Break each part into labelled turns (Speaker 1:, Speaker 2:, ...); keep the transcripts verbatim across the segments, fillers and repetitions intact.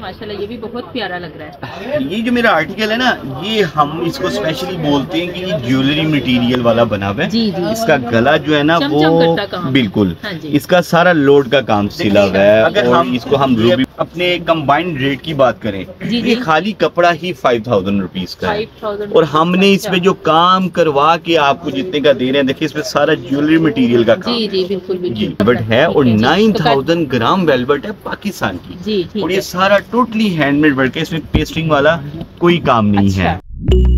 Speaker 1: माशाल्लाह, ये भी बहुत प्यारा लग रहा है।
Speaker 2: ये जो मेरा आर्टिकल है ना, ये हम इसको स्पेशली बोलते हैं कि ये ज्वेलरी मटेरियल वाला बना हुआ है। जी जी। इसका गला जो है ना वो बिल्कुल, हाँ, इसका सारा लोड का काम सिला हुआ है। अगर हम इसको हम रूबी अपने कंबाइंड रेट की बात करें, जी जी। ये खाली कपड़ा ही फाइव थाउजेंड रुपीज का है और हमने इसमें जो काम करवा के आपको जितने का दे रहे हैं, देखिए इसमें सारा ज्वेलरी मटेरियल का काम जी जी बिल्कुल बिल्कुल है और नाइन थाउजेंड ग्राम वेलवेट है पाकिस्तान की जी। और ये सारा टोटली हैंडमेड वर्क है, इसमें पेस्टिंग वाला कोई काम नहीं अच्छा। है।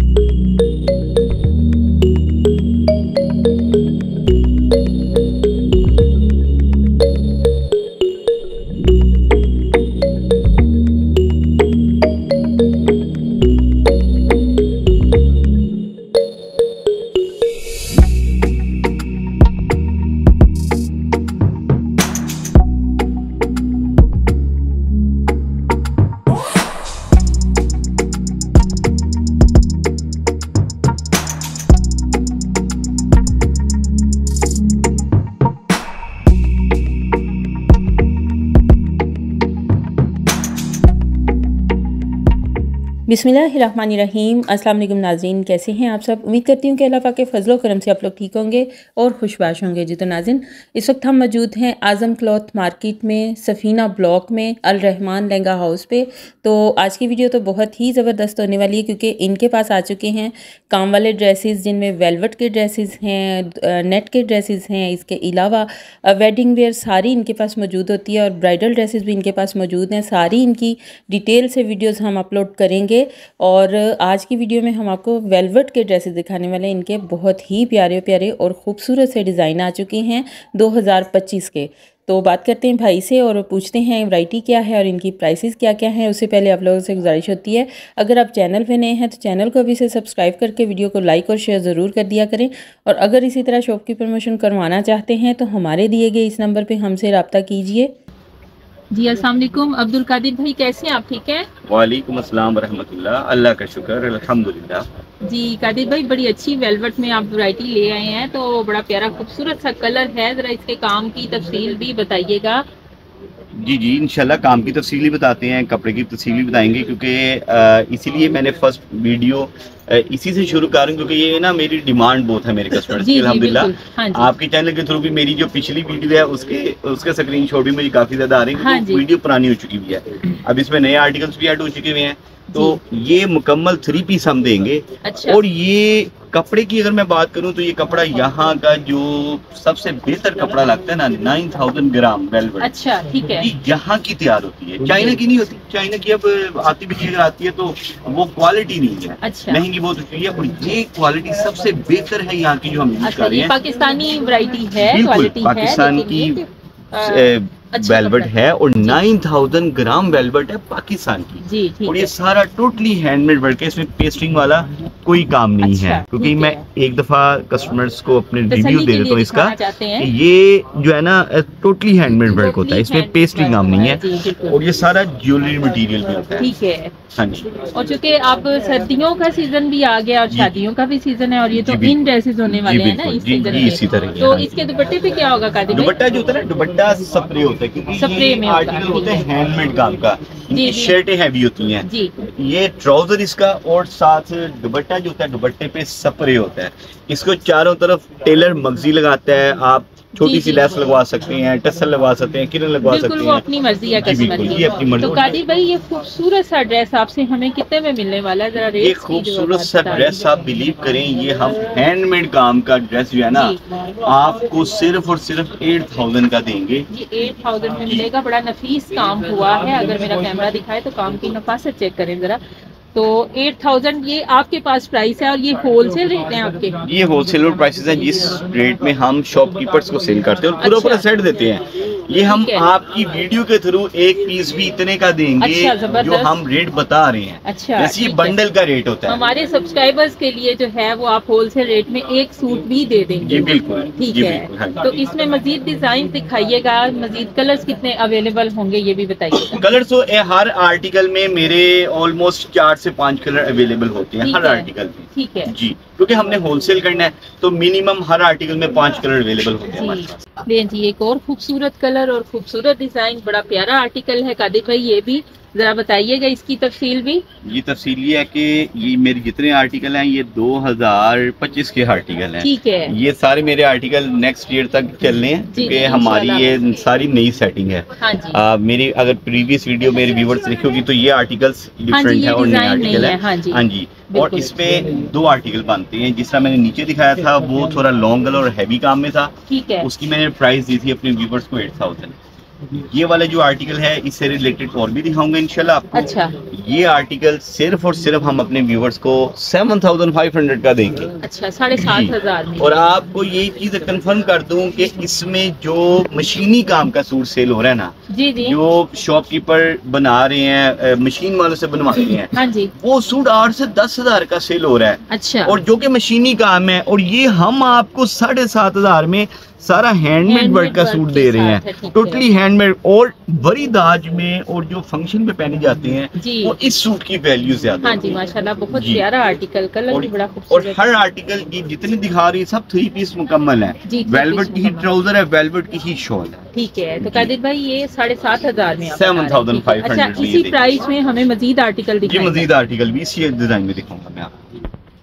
Speaker 3: बिस्मिल्लाहिर्रहमानिर्रहीम। अस्सलाम वालेकुम नाज़रीन, कैसे हैं आप सब। उम्मीद करती हूँ कि अल्लाह पाक के फजलो करम से आप लोग ठीक होंगे और खुशबाश होंगे। जी तो नाज़रीन, इस वक्त हम मौजूद हैं आज़म क्लॉथ मार्केट में, सफ़ीना ब्लॉक में, अल रहमान लहंगा हाउस पे। तो आज की वीडियो तो बहुत ही ज़बरदस्त होने वाली है क्योंकि इनके पास आ चुके हैं काम वाले ड्रेसेस, जिनमें वेलवेट के ड्रेसेस हैं, नेट के ड्रेसेस हैं, इसके अलावा वेडिंग वेयर सारी इनके पास मौजूद होती है और ब्राइडल ड्रेसेस भी इनके पास मौजूद हैं। सारी इनकी डिटेल से वीडियोज़ हम अपलोड करेंगे और आज की वीडियो में हम आपको वेलवेट के ड्रेसेस दिखाने वाले हैं। इनके बहुत ही प्यारे प्यारे और खूबसूरत से डिज़ाइन आ चुके हैं दो हज़ार पच्चीस के। तो बात करते हैं भाई से और पूछते हैं वैरायटी क्या है और इनकी प्राइसेस क्या क्या हैं। उससे पहले आप लोगों से गुजारिश होती है, अगर आप चैनल पे नए हैं तो चैनल को अभी से सब्सक्राइब करके वीडियो को लाइक और शेयर ज़रूर कर दिया करें। और अगर इसी तरह शॉप की प्रमोशन करवाना चाहते हैं तो हमारे दिए गए इस नंबर पर हमसे रब्ता कीजिए।
Speaker 1: जी अस्सलाम वालेकुम अब्दुल कादिर भाई, कैसे हैं आप, ठीक हैं?
Speaker 2: वालेकुम अस्सलाम व रहमतुल्लाह, अल्लाह का शुक्र अल्हम्दुलिल्लाह।
Speaker 1: जी कादिर भाई, बड़ी अच्छी वेलवेट में आप वैरायटी ले आए हैं, तो बड़ा प्यारा खूबसूरत सा कलर है, जरा इसके काम की तफसील भी बताइएगा।
Speaker 2: जी जी इंशाल्लाह काम की तफसील ही बताते हैं, कपड़े की तफसील ही बताएंगे क्योंकि इसीलिए मैंने फर्स्ट वीडियो इसी से शुरू कर रहा हूँ क्योंकि ये ना मेरी डिमांड बहुत है मेरे कस्टमर्स की अल्हम्दुलिल्लाह। हाँ, आपके चैनल के थ्रू भी मेरी जो पिछली वीडियो है उसके उसके स्क्रीनशॉट भी मुझे काफी ज्यादा आ रहे हैं। हाँ, तो वीडियो पुरानी हो चुकी हुई है, अब इसमें नए आर्टिकल्स भी ऐड हो चुके हुए हैं। तो ये मुकम्मल थ्री पीस हम देंगे। अच्छा। और ये कपड़े की अगर मैं बात करूं तो ये कपड़ा यहाँ का जो सबसे बेहतर कपड़ा लगता है ना, नाइन थाउजेंड ग्राम वेलवेट।
Speaker 1: अच्छा ठीक है।
Speaker 2: यहाँ की तैयार होती है, चाइना की नहीं होती। चाइना की अब आती भी अगर आती है तो वो क्वालिटी नहीं है। अच्छा। महंगी बहुत होती है और ये क्वालिटी सबसे बेहतर है यहाँ की जो हम यूज कर रहे हैं।
Speaker 1: पाकिस्तानी वैरायटी है,
Speaker 2: बिल्कुल पाकिस्तान की वेलवेट है और नाइन थाउजेंड ग्राम वेलवेट है पाकिस्तान की जी। और ये सारा टोटली हैंडमेड वर्क है, इसमें पेस्टिंग वाला कोई काम नहीं अच्छा, है क्योंकि मैं एक दफा कस्टमर्स को अपने रिव्यू दे देता हूँ इसका। ये जो है ना टोटली हैंडमेड वर्क होता है, इसमें पेस्टिंग काम नहीं है और ये सारा ज्वेलरी मटेरियल भी होता है।
Speaker 1: ठीक है। हाँ जी। और चूंकि अब सर्दियों का सीजन भी आ गया और शादियों का भी सीजन है और ये तो इन ड्रेसेस होने वाले हैं ना इस सीजन में, इसी तरह। तो इसके दुपट्टे पे क्या होगा कादिर भाई?
Speaker 2: दुपट्टा जो होता है ना, दुपट्टा स्प्रे होता है क्योंकि स्प्रे में आर्टिकल होता है हैंडमेड काम का। इनकी शर्टें हैवी होती हैं जी। ये ट्राउजर इसका और साथ दुपट्टा जो होता है दुपट्टे पे स्प्रे होता है। इसको चारों तरफ टेलर मगजी लगाता है, आप छोटी सी लैस लगवा सकते हैं, टसल लगवा सकते हैं, किरण लगवा सकते हैं,
Speaker 1: वो अपनी मर्जी है कस्टमर की।
Speaker 2: ये अपनी मर्जी।
Speaker 1: तो कादिर भाई ये खूबसूरत सा ड्रेस आपसे हमें कितने में मिलने वाला है, जरा रेट?
Speaker 2: ये खूबसूरत सा ड्रेस आप बिलीव करें, ये हम हैंडमेड काम का ड्रेस जो है ना आपको सिर्फ और सिर्फ एट थाउजेंड का देंगे।
Speaker 1: ये एट थाउजेंड में मिलेगा, बड़ा नफीस काम हुआ है। अगर मेरा कैमरा दिखाए तो काम की नफासत चेक करें जरा। तो एट थाउजेंड ये आपके पास प्राइस है और ये होलसेल रेट है आपके?
Speaker 2: ये होलसेल प्राइसेस हैं जिस रेट में हम शॉपकीपर्स को सेल करते हैं और पूरा पूरा सेट देते हैं। ये हम आपकी वीडियो के थ्रू एक पीस भी इतने का देंगे अच्छा, जो हम रेट बता रहे हैं। अच्छा, जैसे ये बंडल का रेट होता है।
Speaker 1: हमारे सब्सक्राइबर्स के लिए जो है वो आप होलसेल रेट में एक सूट भी दे देंगे।
Speaker 2: जी बिल्कुल
Speaker 1: ठीक है। हाँ, तो इसमें मजीद डिजाइन दिखाइएगा, मजीद कलर्स कितने अवेलेबल होंगे ये भी बताइए।
Speaker 2: कलर्स तो हर आर्टिकल में मेरे ऑलमोस्ट चार से पाँच कलर अवेलेबल होते हैं हर आर्टिकल में।
Speaker 1: ठीक है जी,
Speaker 2: क्योंकि हमने होलसेल करना है तो मिनिमम हर आर्टिकल में पाँच कलर अवेलेबल होते हैं।
Speaker 1: जी एक और खूबसूरत कलर और खूबसूरत डिजाइन, बड़ा प्यारा आर्टिकल है कादिर भाई। ये भी जरा बताइएगा इसकी तफसील भी।
Speaker 2: ये तफसील ये है कि ये मेरे जितने आर्टिकल हैं ये दो हज़ार पच्चीस के आर्टिकल हैं।
Speaker 1: ठीक है।
Speaker 2: ये सारे मेरे आर्टिकल नेक्स्ट ईयर तक चलने हैं क्योंकि हमारी ये सारी नई सेटिंग है।
Speaker 1: हाँ जी।
Speaker 2: आ, मेरी अगर प्रीवियस वीडियो मेरे व्यूवर्स देखोगी तो ये आर्टिकल्स डिफरेंट है और नए आर्टिकल है।
Speaker 1: हाँ जी,
Speaker 2: हाँ जी। और इसमें दो आर्टिकल बनते हैं, जिस तरह मैंने नीचे दिखाया था वो थोड़ा लॉन्ग गला और हैवी काम में था।
Speaker 1: ठीक है।
Speaker 2: उसकी मैंने प्राइस दी थी अपने व्यूवर्स को एट थाउजेंड। ये वाला जो आर्टिकल है इससे रिलेटेड और भी दिखाऊंगा इंशाल्लाह आपको।
Speaker 1: अच्छा।
Speaker 2: ये आर्टिकल सिर्फ और सिर्फ हम अपने व्यूवर्स को सेवन थाउजेंड फाइव हंड्रेड का देंगे।
Speaker 1: अच्छा, साढ़े सात हजार में।
Speaker 2: और आपको ये चीज कंफर्म कर दूं कि इसमें जो मशीनी काम का सूट सेल हो रहा है ना,
Speaker 1: जी जी,
Speaker 2: जो शॉपकीपर बना रहे हैं, मशीन वालों से बनवाते हैं,
Speaker 1: हाँ जी,
Speaker 2: वो सूट आठ से दस हजार का सेल हो रहा है।
Speaker 1: अच्छा।
Speaker 2: और जो कि मशीनी काम है, और ये हम आपको साढ़े सात हजार में सारा हैंडमेड वर्क का सूट दे रहे हैं, टोटली हैंडमेड। और बड़ी दाज में और जो फंक्शन पे पहने जाते हैं वो इस सूट की वैल्यू ज्यादा।
Speaker 1: हाँ जी, माशाल्लाह बहुत प्यारा आर्टिकल, कलर भी बड़ा खूबसूरत।
Speaker 2: और हर आर्टिकल की जितनी दिखा रही है सब थ्री पीस मुकम्मल है। वेलवेट की ही ट्राउजर है, वेलवेट की ही शॉल है। ठीक
Speaker 1: है। तो कादिर भाई ये साढ़े सात हजार में
Speaker 2: सेवन थाउजेंड फाइव हंड्रेड।
Speaker 1: अच्छा, इसी प्राइस में हमें मजीद आर्टिकल दिखाएं।
Speaker 2: मजीद आर्टिकल भी इसी डिजाइन में दिखाऊंगा मैं आपको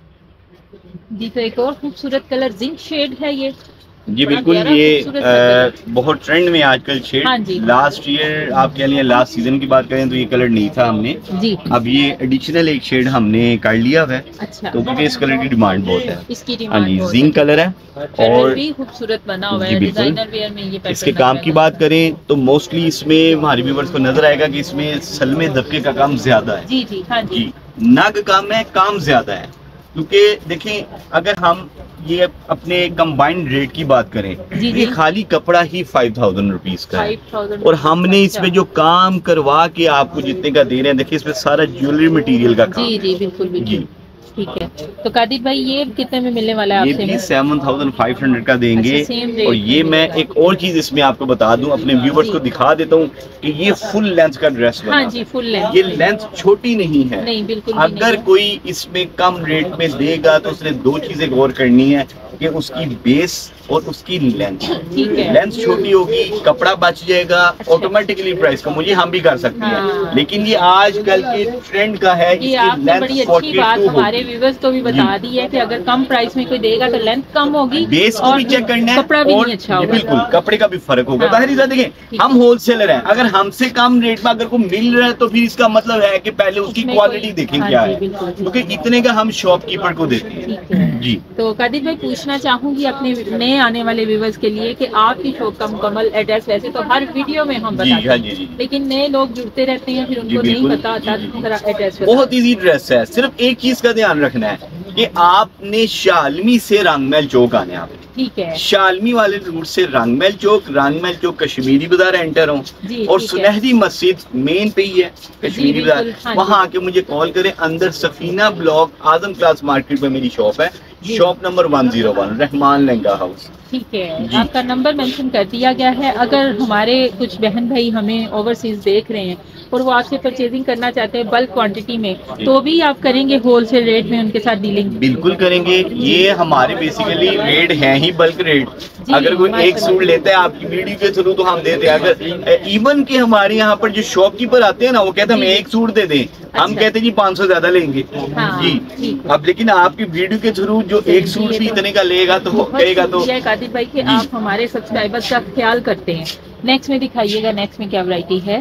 Speaker 1: जी। तो एक और खूबसूरत कलर जिंक शेड है ये
Speaker 2: जी, बिल्कुल। ये आ, बहुत ट्रेंड में आजकल शेड। हाँ जी। लास्ट ईयर आप कह लिए लास्ट सीजन की बात करें तो ये कलर नहीं था हमने जी। अब ये एडिशनल एक शेड हमने कर लिया है। अच्छा। तो क्योंकि इस कलर की डिमांड बहुत है।
Speaker 1: इसकी डिमांड
Speaker 2: जी, जिंक कलर है और
Speaker 1: भी खूबसूरत बना हुआ है। डिजाइनर वेयर में ये
Speaker 2: इसके काम की बात करें तो मोस्टली इसमें हमारे व्यूअर्स को नजर आएगा कि इसमें सलमे दबके का काम ज्यादा है।
Speaker 1: जी जी, हाँ जी।
Speaker 2: नग काम है, काम ज्यादा है। क्योंकि देखें, अगर हम ये अपने कंबाइंड रेट की बात करें, जी जी। ये खाली कपड़ा ही फाइव थाउजेंड रुपीज का है और हमने इसमें जो काम करवा के आपको जितने का दे रहे हैं, देखिए इसमें सारा ज्वेलरी मटेरियल का काम।
Speaker 1: जी जी, बिल्कुल बिल्कुल जी। ठीक है। तो कादिर भाई ये कितने में मिलने वाला है?
Speaker 2: ये भी सेवन थाउजेंड फाइव हंड्रेड का देंगे। अच्छा, और ये मैं एक और चीज इसमें आपको बता दूं, अपने व्यूवर्स को दिखा देता हूं कि ये फुल लेंथ का ड्रेस बना।
Speaker 1: हाँ जी, फुल लेंथ।
Speaker 2: ये लेंथ छोटी नहीं है।
Speaker 1: नहीं, बिल्कुल
Speaker 2: अगर
Speaker 1: नहीं।
Speaker 2: कोई इसमें कम रेट में देगा तो उसने दो चीजें गौर करनी है कि उसकी बेस और उसकी लेंथ। लेंथ छोटी होगी, कपड़ा बच जाएगा, ऑटोमेटिकली प्राइस कम हो जाए, हम भी कर सकते हैं। हाँ। लेकिन ये आजकल के ट्रेंड का है।
Speaker 1: ये आपने बड़ी अच्छी बात हमारे व्यूअर्स को भी बता दी है कि अगर कम प्राइस में कोई देगा तो लेंथ कम होगी,
Speaker 2: बेस को भी चेक करना है,
Speaker 1: कपड़ा भी नहीं अच्छा होगा।
Speaker 2: बिल्कुल, कपड़े का भी फर्क होगा। बाहरी हाँ। देखें, हम होलसेलर हैं, अगर हमसे कम रेट में अगर को मिल रहा है तो फिर इसका मतलब है कि पहले उसकी क्वालिटी देखें क्या है, क्योंकि इतने का हम शॉपकीपर को देते हैं जी।
Speaker 1: तो कादिर भाई पूछना चाहूंगी अपने नए आने वाले व्यूअर्स के लिए कि आपकी शॉप का मुकम्मल एड्रेस, वैसे तो हर वीडियो में हम बताते हैं, लेकिन नए लोग जुड़ते रहते हैं, फिर उनको नहीं पता होता एड्रेस।
Speaker 2: बहुत इजी एड्रेस है, सिर्फ एक चीज का ध्यान रखना है कि आपने शालमी से रंगमहल चौक आने आप।
Speaker 1: ठीक है।
Speaker 2: शालमी वाले रूट से रंगमहल चौक, रंगमहल चौक कश्मीरी बाजार एंटर हो और सुनहरी मस्जिद मेन पे ही है कश्मीरी बाजार, हाँ, वहाँ आके मुझे कॉल करें। अंदर Safina block Azam class market में मेरी शॉप है, shop number one zero one Rahman lehenga house.
Speaker 1: ठीक है, आपका नंबर मेंशन कर दिया गया है। अगर हमारे कुछ बहन भाई हमें ओवरसीज देख रहे हैं और वो आपसे परचेजिंग करना चाहते हैं बल्क क्वांटिटी में, तो भी आप करेंगे होलसेल रेट में उनके साथ डीलिंग?
Speaker 2: बिल्कुल करेंगे। ये हमारे बेसिकली रेट हैं ही बल्क रेट। अगर कोई एक सूट लेता है आपकी वीडियो के थ्रू तो हम देते हैं। अगर इवन के हमारे यहाँ पर जो शॉपकीपर आते हैं ना, वो कहते हैं हमें एक सूट दे दें, हम अच्छा। कहते हैं जी पाँच सौ ज्यादा लेंगे। हाँ, जी। अब लेकिन आपकी वीडियो के थ्रू जो एक सूट भी इतने का लेगा तो कहेगा तो
Speaker 1: कादिर भाई कि आप हमारे सब्सक्राइबर्स का ख्याल करते हैं। नेक्स्ट में दिखाइएगा, नेक्स्ट में क्या वैरायटी है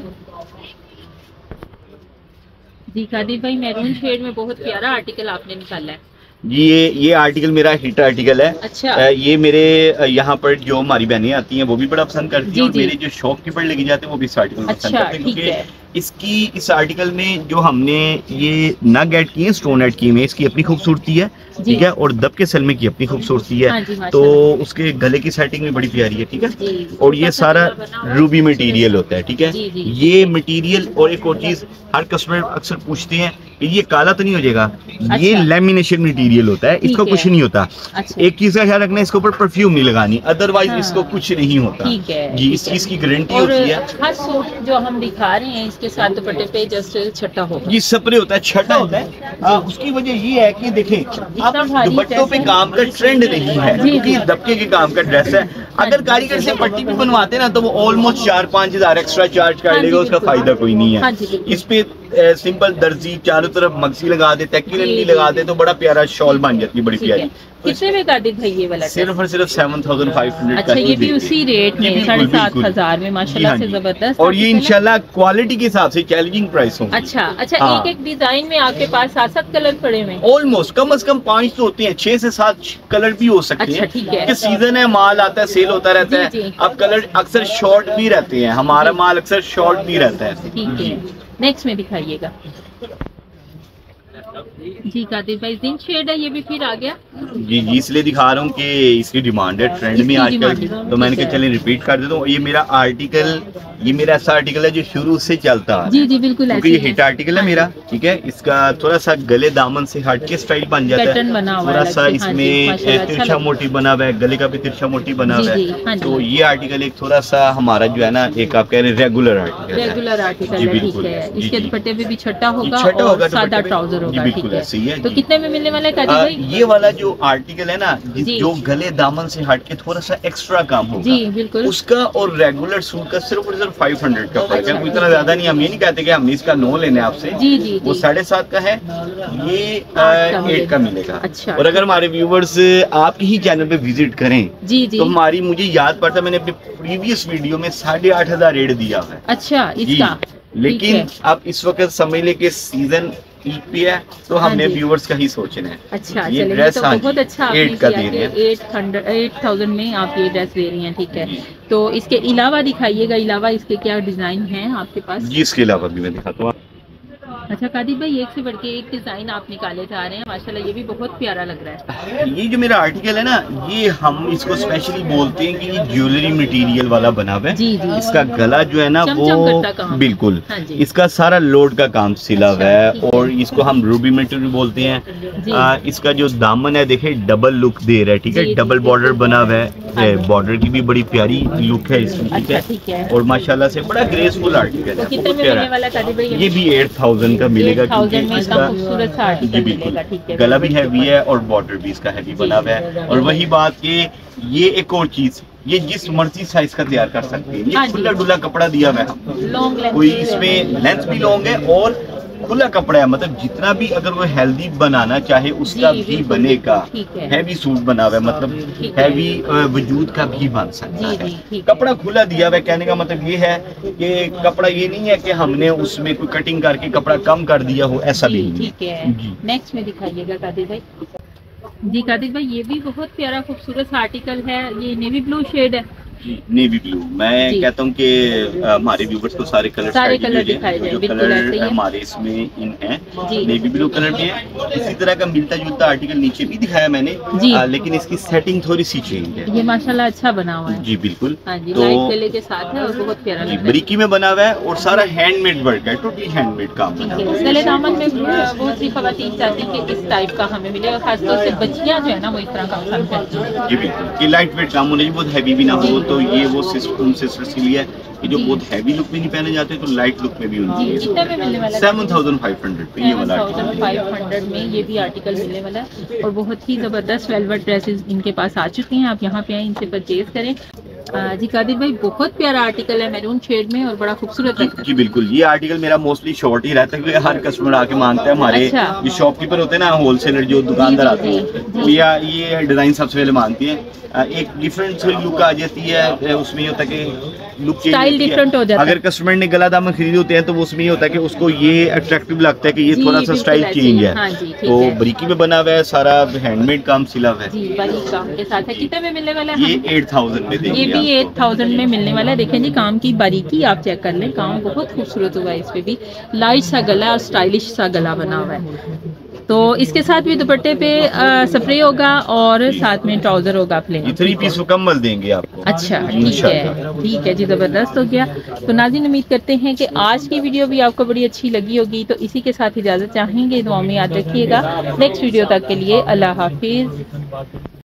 Speaker 1: जी? कादिर भाई मैरून शेड में बहुत प्यारा आर्टिकल आपने निकाला है
Speaker 2: जी। ये ये आर्टिकल मेरा हिट आर्टिकल है।
Speaker 1: अच्छा।
Speaker 2: ये मेरे यहाँ पर जो हमारी बहनें आती हैं वो भी बड़ा पसंद करती हैं और मेरे जो शॉपकीपर लेके जाते हैं वो भी इस आर्टिकल
Speaker 1: अच्छा,
Speaker 2: पसंद करते हैं, क्योंकि इसकी इस आर्टिकल में जो हमने ये नग ऐड किए, स्टोन ऐड किए हैं, इसकी अपनी खूबसूरती है, ठीक है, और दबके सलमे की अपनी खूबसूरती है। हाँ, तो उसके गले की सेटिंग भी बड़ी प्यारी है, ठीक है। और ये सारा रूबी मटेरियल होता है, ठीक है। ये मटेरियल और एक और चीज हर कस्टमर अक्सर पूछते हैं कि ये काला तो नहीं हो जाएगा। अच्छा। ये लैमिनेशन मटेरियल होता है, इसका कुछ नहीं होता। अच्छा। एक चीज का ख्याल रखना है, इसके ऊपर परफ्यूम नहीं लगानी, अदरवाइज हाँ। इसको कुछ नहीं होता जी। इस चीज की गारंटी होती है।
Speaker 1: हर सूट जो हम दिखा रहे हैं इसके साथ दुपट्टे पे जस्ट छठा होगा,
Speaker 2: ये स्प्रे होता है, छठा होता है। आ, उसकी वजह ये है कि देखें अब दुपट्टों पे काम का ट्रेंड नहीं है, क्योंकि दबके के काम का ड्रेस है। अगर कारीगर से पट्टी भी बनवाते ना तो वो ऑलमोस्ट चार पाँच हजार एक्स्ट्रा चार्ज कर लेगा, उसका फायदा कोई नहीं है। इस पे सिंपल दर्जी चारों तरफ मक्सी लगा देते हैं, किरंडी लगा दे तो बड़ा प्यारा शॉल बन जाती है, बड़ी प्यारी।
Speaker 1: कितने में कादिर भाई ये वाला?
Speaker 2: सिर्फ और सिर्फ सेवन थाउजेंड फाइव हंड्रेड।
Speaker 1: अच्छा, ये भी उसी रेट में साढ़े सात हजार में माशाल्लाह से जबरदस्त।
Speaker 2: और ये इंशाल्लाह क्वालिटी के हिसाब से चैलेंजिंग प्राइस होंगे।
Speaker 1: अच्छा अच्छा, हाँ। एक एक डिजाइन में आपके पास सात सात कलर पड़े हुए?
Speaker 2: ऑलमोस्ट कम से कम पाँच तो होते हैं, छह से सात कलर भी हो सकते हैं।
Speaker 1: अच्छा, ठीक है।
Speaker 2: सीजन है, माल आता है, सेल होता रहता है। अब कलर अक्सर शॉर्ट भी रहते हैं, हमारा माल अक्सर शॉर्ट भी रहता है।
Speaker 1: ठीक है, नेक्स्ट में दिखाइएगा जी। कादिर भाई जिंक शेड है, ये भी फिर आ गया
Speaker 2: जी जी, इसलिए दिखा रहा हूँ कि इसकी डिमांड है ट्रेंड में आजकल, तो मैंने कहा चलें रिपीट कर देता हूँ। ये मेरा आर्टिकल, ये मेरा ऐसा आर्टिकल है जो शुरू से चलता है।
Speaker 1: जी जी बिल्कुल,
Speaker 2: क्योंकि ये हिट आर्टिकल है मेरा, ठीक है। इसका थोड़ा सा गले दामन से हट के स्टाइल बन जाता है, थोड़ा सा इसमें तिरछा मोटी बना हुआ है, गले का भी तिरछा मोटी बना हुआ है। तो ये आर्टिकल एक थोड़ा सा हमारा जो है ना, एक आप कह रहे हैं रेगुलर आर्टिकल,
Speaker 1: रेगुलर आर्टिकल है, ठीक है। इसके दुपट्टे पे भी छठा होगा,
Speaker 2: छठा होगा,
Speaker 1: सादा ट्राउजर होगा,
Speaker 2: बिल्कुल ऐसे ही है।
Speaker 1: तो कितने में मिलने वाला है कादिर भाई?
Speaker 2: ये वाला जो आर्टिकल है ना, जो गले दामन से हट के थोड़ा सा एक्स्ट्रा काम होगा
Speaker 1: जी बिल्कुल,
Speaker 2: उसका और रेगुलर सूट का सिर्फ और सिर्फ फाइव हंड्रेड का फर्क है, इतना ज्यादा नहीं। हम ये नहीं कहते कि हम इसका नो लेने आपसे,
Speaker 1: जी जी,
Speaker 2: वो साढ़े सात का है, ये एट का मिलेगा।
Speaker 1: अच्छा,
Speaker 2: और अगर हमारे व्यूवर्स आपके ही चैनल पे विजिट करें जी जी, तो हमारी, मुझे याद पड़ता मैंने अपने प्रीवियस वीडियो में साढ़े आठ हजार रेट दिया है।
Speaker 1: अच्छा, इसका
Speaker 2: लेकिन अब इस वक्त समझ ले कि सीजन ईद पे है, तो हमने व्यूवर्स का ही सोचना है।
Speaker 1: अच्छा, ये ड्रेस तो बहुत अच्छा आपने किया कि एट हंड्रेड एट थाउजेंड में आप ये ड्रेस दे रही हैं, ठीक है। तो इसके अलावा दिखाइएगा, अलावा इसके क्या डिजाइन हैं आपके पास?
Speaker 2: जी, इसके अलावा भी मैं दिखाता हूँ।
Speaker 1: अच्छा कादिर भाई, एक से बढ़ के एक डिजाइन आप निकाले जा रहे हैं माशाल्लाह, ये भी बहुत प्यारा लग रहा है।
Speaker 2: ये जो मेरा आर्टिकल है ना, ये हम इसको स्पेशली बोलते हैं कि ये ज्वेलरी मटेरियल वाला बना हुआ है। जी जी, इसका गला जो है ना वो बिल्कुल, हाँ, इसका सारा लोड का काम सिला हुआ है। और इसको हम रूबी मटेरियल बोलते हैं। आ, इसका जो दामन है देखे डबल लुक दे रहा है, ठीक है, डबल बॉर्डर बना हुआ है, बॉर्डर की भी बड़ी प्यारी लुक है इसकी, ठीक है। और माशाल्लाह से बड़ा ग्रेसफुल आर्टिकल है। ये भी एट थाउजेंड का मिलेगा, क्योंकि इसका खूबसूरत सा आर्टिकल मिलेगा, ठीक है। गला भी हैवी है और बॉर्डर भी इसका हैवी बना हुआ है। और वही बात कि ये एक और चीज, ये जिस मर्जी साइज का तैयार कर सकते हैं। ये खुला डुला कपड़ा दिया हुआ है, कोई इसमें लेंथ भी लॉन्ग है और खुला कपड़ा है, मतलब जितना भी अगर वो हेल्दी बनाना चाहे उसका भी बनेगा। हैवी सूट बना हुआ है, मतलब हैवी वजूद का भी बन सकता है। कपड़ा खुला दिया हुआ है, कहने का मतलब ये है कि कपड़ा ये नहीं है कि हमने उसमें कोई कटिंग करके कपड़ा कम कर दिया हो, ऐसा भी नहीं।
Speaker 1: ठीक है, नेक्स्ट में दिखाइएगा कादिर भाई। जी कादिर भाई, ये भी बहुत प्यारा खूबसूरत आर्टिकल है, ये नेवी ब्लू शेड है।
Speaker 2: नेवी ब्लू, मैं कहता हूँ कि हमारे व्यूवर्स को सारे कलर
Speaker 1: सारे कलर दिखाए जाए,
Speaker 2: जो कलर हमारे इसमें इन है नेवी ब्लू कलर में है। इसी तरह का मिलता जुलता आर्टिकल नीचे भी दिखाया मैंने, आ, लेकिन इसकी सेटिंग थोड़ी सी चेंज है।
Speaker 1: ये माशाल्लाह अच्छा बना हुआ है।
Speaker 2: जी बिल्कुल,
Speaker 1: हाँ जी, तो लाइट गले के साथ है और बहुत प्यारा
Speaker 2: जी, बारीकी में बना हुआ है और सारा हैंडमेड वर्क है, टोटली हैंडमेड काम बना है।
Speaker 1: गले दामन में बहुत सी खवातीन चाहती हैं कि इस टाइप का हमें मिले, और खासतौर से बच्चियां जो है ना वो इस तरह का पसंद करती हैं। जी
Speaker 2: बिल्कुल, कि लाइट वेट काम होना चाहिए, बहुत हैवी भी ना हो। तो ये वो उन सिस्टर्स के लिए कि जो बहुत हैवी लुक में नहीं पहने जाते, तो लाइट लुक में भी उनके लिए सेवन थाउजेंड फाइव हंड्रेड पे ये वाला
Speaker 1: फाइव हंड्रेड में ये भी आर्टिकल मिलने वाला है। और बहुत ही जबरदस्त वेलवेट ड्रेसेस इनके पास आ चुके हैं, आप यहाँ पे आए, इनसे परचेज करें। जी कादिर भाई, बहुत प्यारा आर्टिकल है मैरून शेड में और बड़ा खूबसूरत है।
Speaker 2: जी बिल्कुल, ये आर्टिकल मेरा मोस्टली शॉर्ट ही रहता है, क्योंकि हर कस्टमर आके मांगता है। हमारे अच्छा। जो शॉपकीपर होते हैं ना, होलसेलर जो दुकानदार आते हैं, या ये डिजाइन सबसे पहले मांगती है। एक डिफरेंट थोड़ी लुक आ जाती है, उसमें ये होता है कि लुक
Speaker 1: स्टाइल डिफरेंट हो जाता है।
Speaker 2: अगर कस्टमर ने गला दामन खरीदे होते हैं तो वो उसमें ये होता है कि उसको ये अट्रैक्टिव लगता है कि ये थोड़ा सा स्टाइल चेंज है। हाँ जी, तो बारीकी में बना हुआ है, सारा हैंडमेड काम सिला हुआ है
Speaker 1: जी, बारीक काम के साथ है। कितने में मिलने वाला है?
Speaker 2: ये एट थाउजेंड में देंगे।
Speaker 1: ये भी एट थाउजेंड में मिलने वाला है। देखें जी, काम की बारीकी आप चेक कर लें, काम बहुत खूबसूरत हुआ है। इस पे भी लाइट सा गला और स्टाइलिश सा गला बना हुआ है। तो इसके साथ भी दुपट्टे पे स्प्रे होगा और साथ में ट्राउजर होगा प्लेन।
Speaker 2: थ्री पीस मुकम्मल देंगे आपको।
Speaker 1: अच्छा, ठीक है, ठीक है जी, जबरदस्त हो गया। तो नाज़रीन, उम्मीद करते हैं कि आज की वीडियो भी आपको बड़ी अच्छी लगी होगी। तो इसी के साथ इजाज़त चाहेंगे, दुआ में याद रखिएगा। नेक्स्ट वीडियो तक के लिए अल्लाह हाफिज़।